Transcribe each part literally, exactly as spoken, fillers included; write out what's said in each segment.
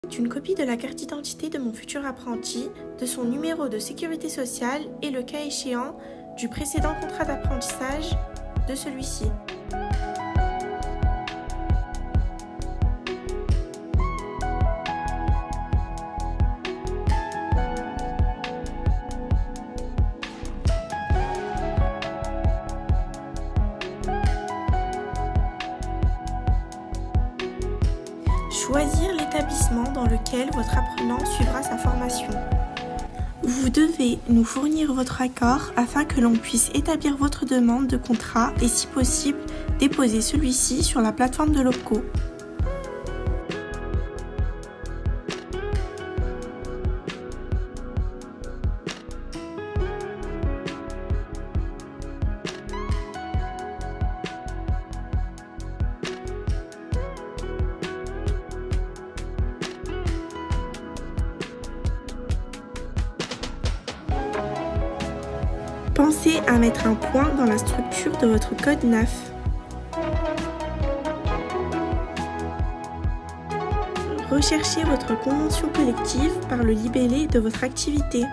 Une copie de la carte d'identité de mon futur apprenti, de son numéro de sécurité sociale et le cas échéant du précédent contrat d'apprentissage de celui-ci. Choisir l'établissement dans lequel votre apprenant suivra sa formation. Vous devez nous fournir votre accord afin que l'on puisse établir votre demande de contrat et, si possible, déposer celui-ci sur la plateforme de l'OPCO. Pensez à mettre un point dans la structure de votre code N A F. Recherchez votre convention collective par le libellé de votre activité.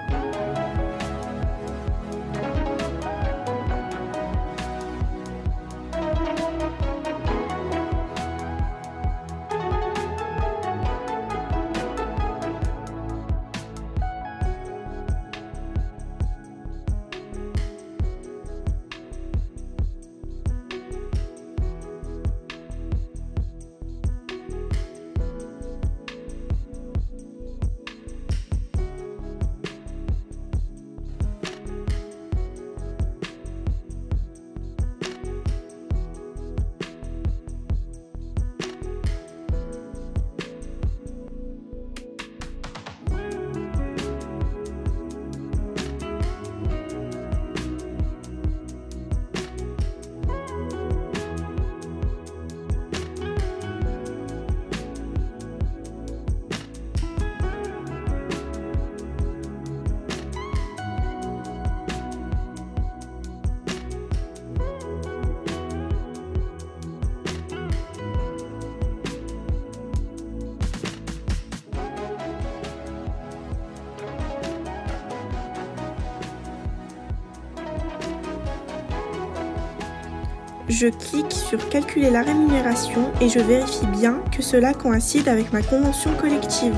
Je clique sur « Calculer la rémunération » et je vérifie bien que cela coïncide avec ma convention collective.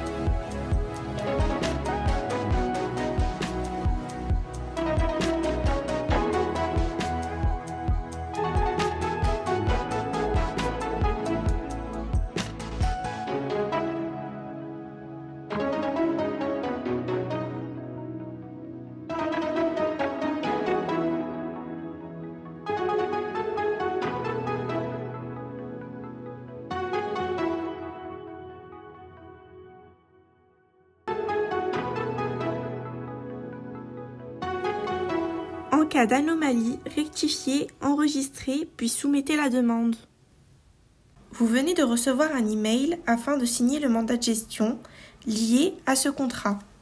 En cas d'anomalie, rectifiez, enregistrez, puis soumettez la demande. Vous venez de recevoir un email afin de signer le mandat de gestion lié à ce contrat.